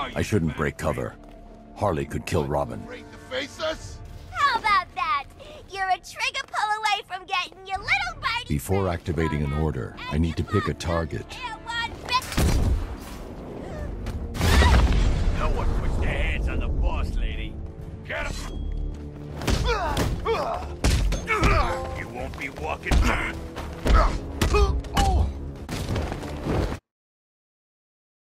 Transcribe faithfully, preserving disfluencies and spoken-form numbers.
I shouldn't break cover. Harley could kill Robin. How about that? You're a trigger pull away from getting your little birdie. Before activating an order, I need to pick a target. No one puts their hands on the boss, lady. Get him! You won't be walking.